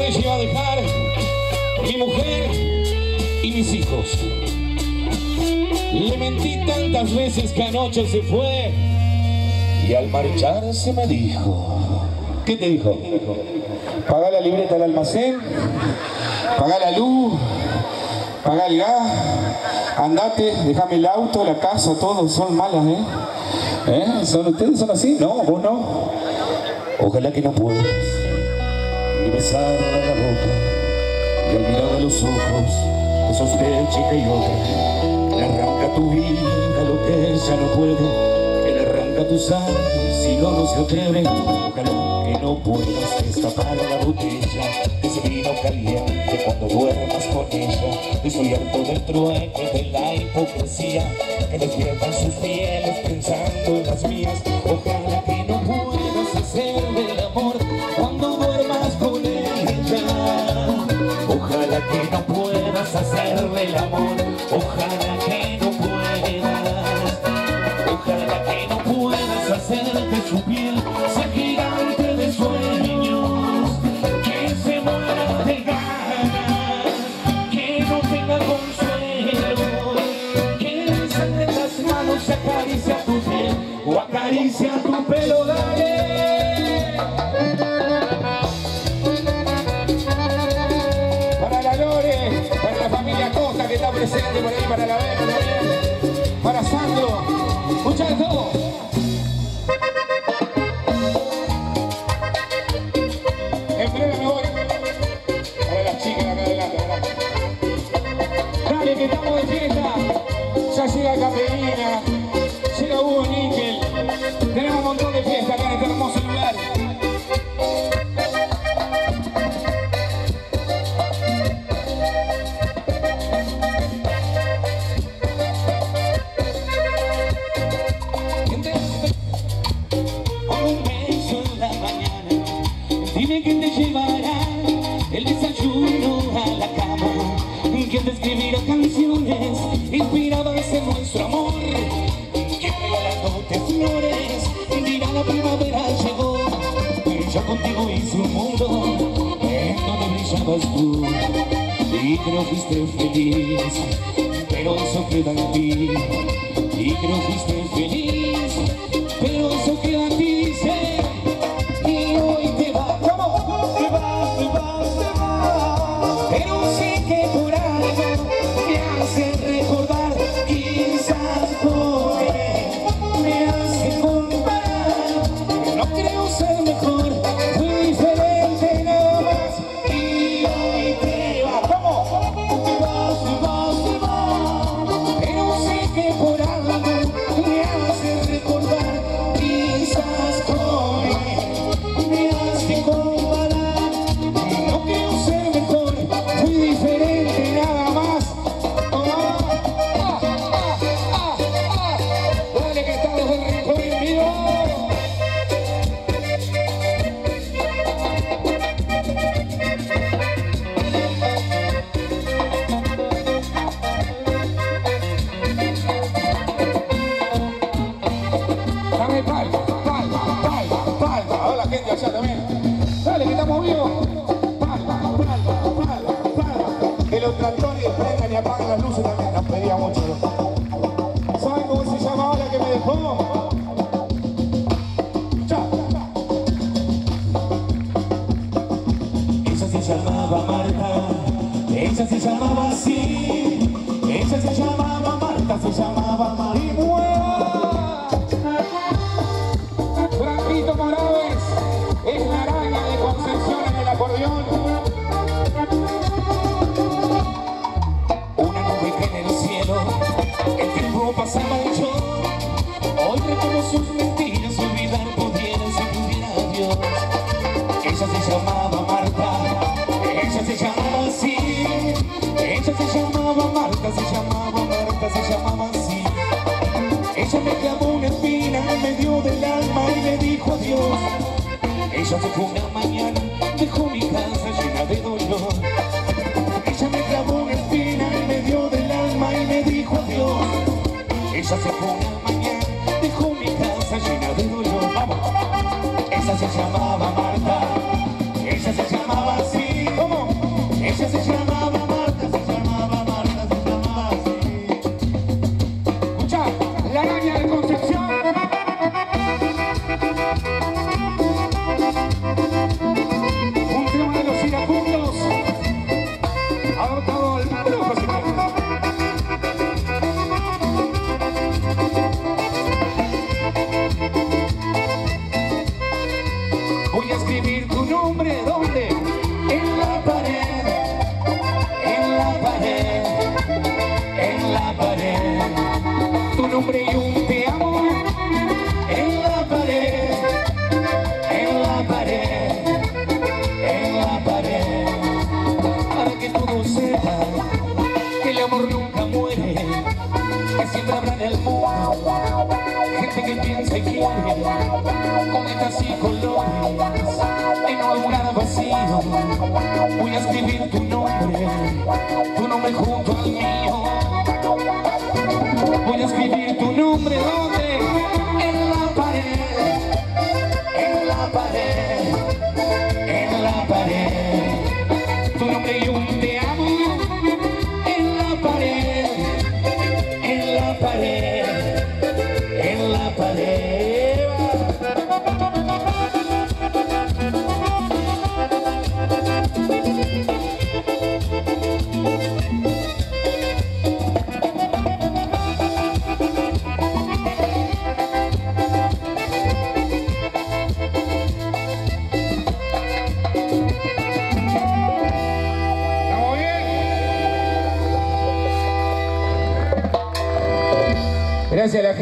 les iba a dejar mi mujer y mis hijos. Le mentí tantas veces que anoche se fue y al marcharse me dijo. ¿Qué te dijo? Pagá la libreta del almacén, pagá la luz, pagá el gas, andate, déjame el auto, la casa, todo. Son malas, ¿Son ustedes? ¿Son así? No, vos no. Ojalá que no puedas ni besar la boca, ni olvidar de los ojos, esos de chica y otra. Le arranca tu vida lo que ella no puede, que le arranca tu sangre si no se atreve. Ojalá que no puedas destapar la botella de ese vino caliente cuando duermas con ella. Estoy harto del trueque, de la hipocresía, que despiertan sus pieles pensando en las mías. Ojalá que no puedas hacerme el amor cuando duermas con ella. Ojalá que no puedas hacerle el amor. Ojalá que no puedas. Ojalá que no puedas hacer que su piel sea gigante de sueños, que se muera de ganas, que no tenga consuelo, que le sangre en las manos se acaricia tu piel o acaricia tu pelo. Dale. Para la Lore, para la familia Costa que está presente por ahí, para la Vera también, para Sandro, escucha todo. En breve me voy. Para las chicas acá adelante, adelante. Dale que estamos de fiesta. Ya llega Caterina, llega Hugo Níquel. Tenemos un montón de fiesta acá en este hermoso lugar. Un beso en la mañana, dime quién te llevará el desayuno a la cama, quién te escribirá canciones inspiradas en nuestro amor, quién regalándote flores dirá la primavera llegó. Yo contigo hice un mundo en donde brillabas tú y creo fuiste feliz, pero eso queda en ti. Y creo fuiste feliz, pero eso queda en ti. Dice, y hoy te vas. ¿Cómo? Te vas, te vas, te vas. Pero sé que por algo me hace recordar, quizás por él me hace comparar. No creo ser mejor, fui diferente nada más. Y hoy te vas. ¿Cómo? Te vas, te vas, te vas. Pero sé que por algo me hace recordar, quizás con él me hace comparar. No quiero ser mejor, fui diferente nada más. Dale que estamos en Rincón en vivo. Dame palma, palma, palma, palma. Hola gente allá también. Dale que estamos vivos. Palma, palma, palma, palma. Que los tractores prendan y apagan las luces también. Nos pedía mucho. ¿Saben cómo se llama ahora que me dejó? Ya. Ella se llamaba Marta. Ella se llamaba así. Ella se llamaba Marta. Se llamaba Marimuela. Franquito Morales es la araña de Concepción en el acordeón. Una nube que en el cielo el tiempo pasaba yo. Hoy recuerdo sus mentiras y olvidar pudiera si pudiera Dios. Ella se llamaba Marta, ella se llamaba así. Ella se llamaba Marta, se llamaba Marta, se llamaba así. Ella me clavó una espina en medio del alma y me dijo adiós. Ella se fue una mañana, dejó mi casa llena de dolor. Ella me clavó una espina en medio del alma y me dijo adiós. Ella se fue una mañana, dejó mi casa llena de dolor. Vamos. Ella se llamaba Marta, ella se llamaba así. colores en un lugar vacío. Voy a escribir tu nombre junto al mío. Voy a escribir tu nombre ¿dónde? En la pared, en la pared, en la pared. Tu nombre y un te amo en la pared, en la pared, en la pared. Gracias a la gente.